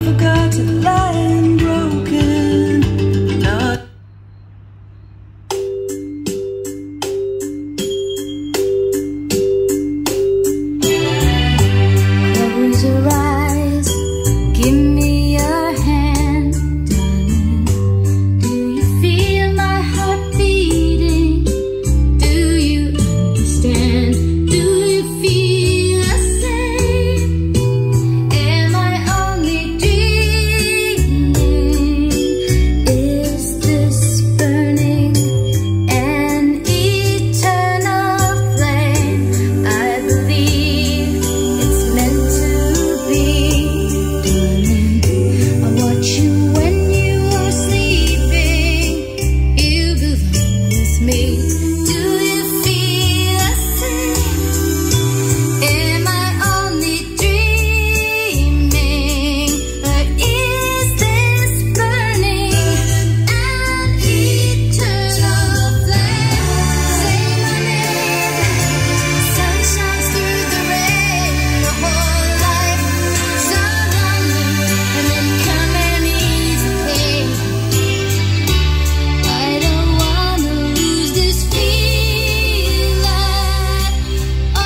Forgot to lie and broken. Not close your eyes, give me your hand, darling. Do you feel my heart beating? Do you understand? Do you feel the same? Am I only dreaming? Is this burning an eternal flame? I believe it's meant to be, darling. I watch you when you are sleeping. You belong with me. Do you feel the same? Am I only dreaming? Or is this burning an eternal flame? Say my name. Sun shines through the rain. The whole life so lonely, and then come and ease the pain. I don't wanna lose this feeling. Oh.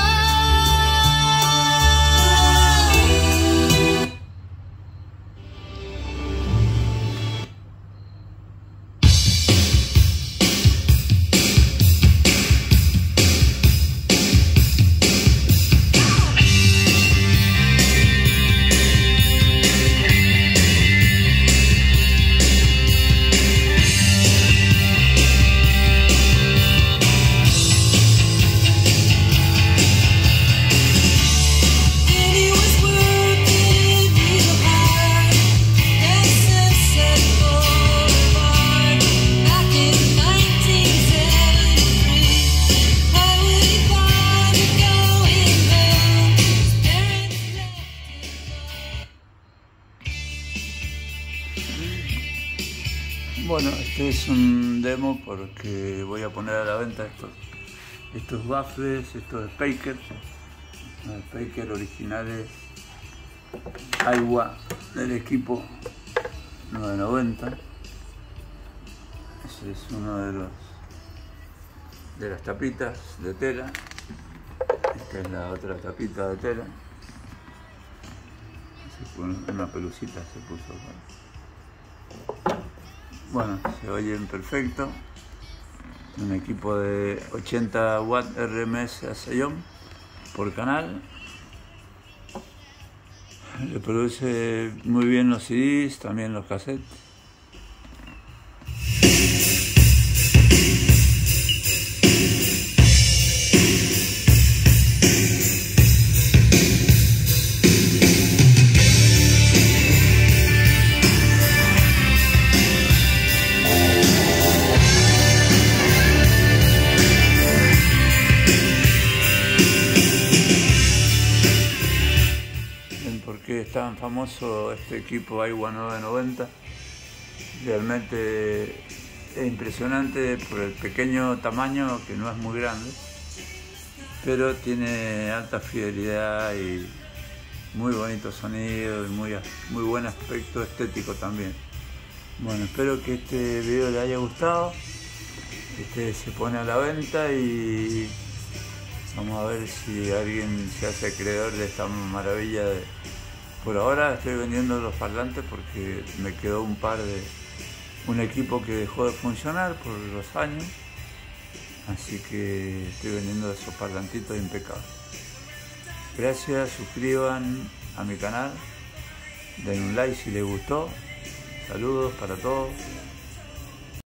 And he was working real hard at Sunset Boulevard back in 1973. How would he bother going home? His parents left him. Bueno, este es un demo porque voy a poner a la venta estos baffles, estos Speaker, los Speaker originales Aiwa del equipo 990. Ese es uno de las tapitas de tela. Esta es la otra tapita de tela. Una pelucita se puso acá. Bueno, se oyen perfecto. Un equipo de 80 watts RMS a 6 ohm por canal. Reproduce muy bien los CDs, también los cassettes. ¿Por qué es tan famoso este equipo Aiwa 990? Realmente es impresionante por el pequeño tamaño, que no es muy grande, pero tiene alta fidelidad y muy bonito sonido y muy buen aspecto estético también. Bueno, espero que este video les haya gustado. Este se pone a la venta y vamos a ver si alguien se hace acreedor de esta maravilla. Por ahora estoy vendiendo los parlantes porque me quedó un equipo que dejó de funcionar por los años, así que estoy vendiendo esos parlantitos impecables. Gracias, suscriban a mi canal, den un like si les gustó. Saludos para todos.